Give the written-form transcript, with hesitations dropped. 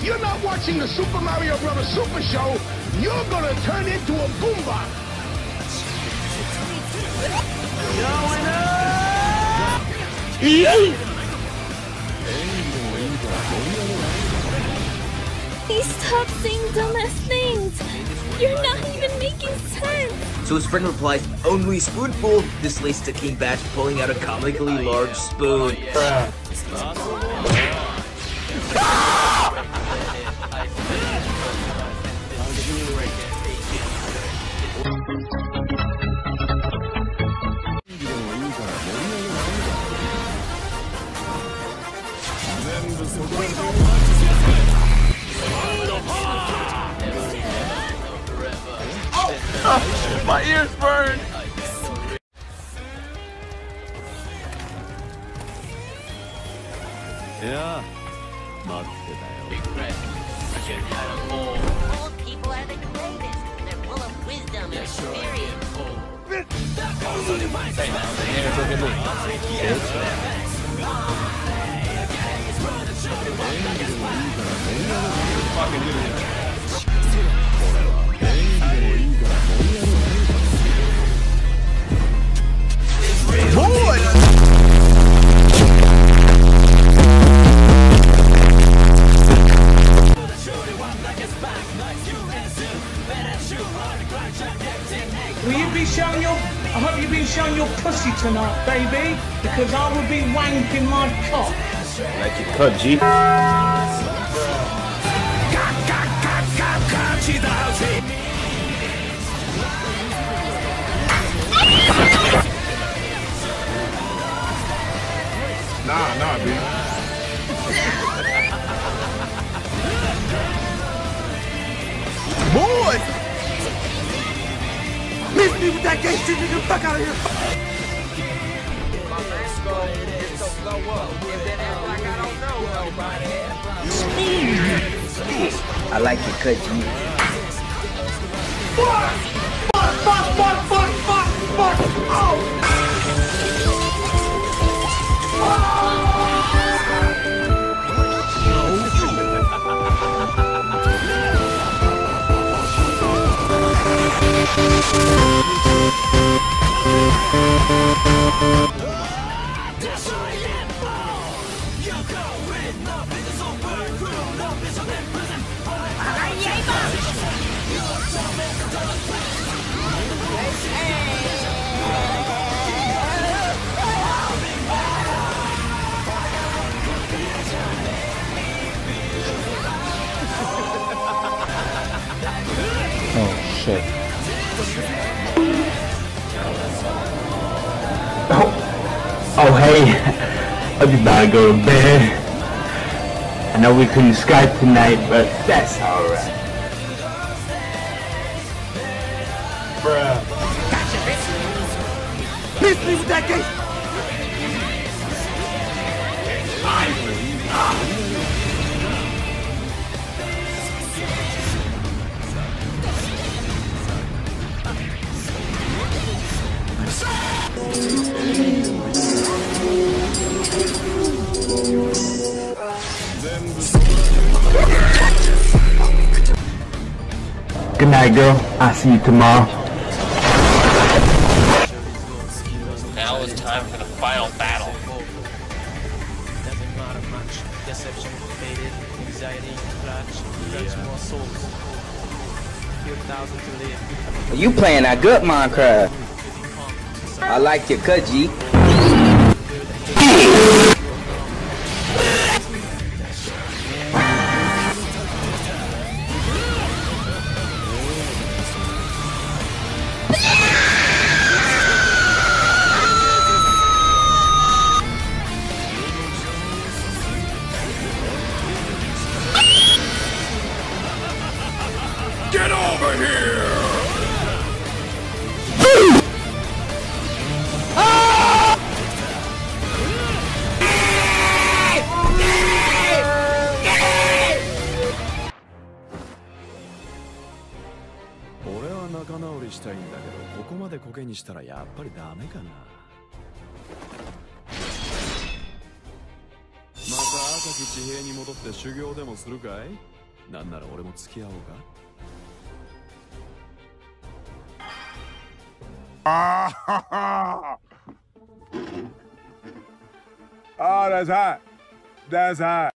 you're not watching the Super Mario Bros. Super Show, you're gonna turn into a Goomba. Please stop saying dumbass things. You're not even making sense. So his friend replies, "Only a spoonful." This leads to King Batch pulling out a comically large spoon. Oh, my ears burn! Yeah. Old people are the greatest. They're full of wisdom and experience. Will you be showing your... I hope you've been showing your pussy tonight, baby, because I will be wanking my cock. Like you could, G. Nah, B. Boy! Miss me with that gay shit, nigga. Fuck out of here. I like your cut, G. Fuck! Oh! Oh, shit. Oh, hey, I was about to go to bed. I know we couldn't Skype tonight, but that's alright. Bruh. Miss me with that gay. Good night, girl. I'll see you tomorrow. Now it's time for the final battle. Doesn't matter much. Deception faded, anxiety clutch more souls. Few thousand to live. You playing that good Minecraft. I like your cut, G. Get over here! なんなら俺も付き合おうか。 Oh, that's hot. That's hot.